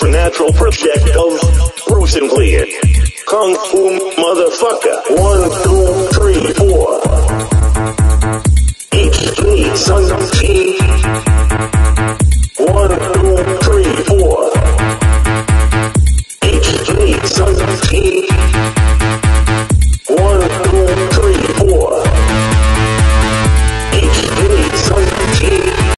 supernatural project of Bruce and Glean. Kung Fu motherfucker. 1, 2, 3, 4. H3 Sun Chi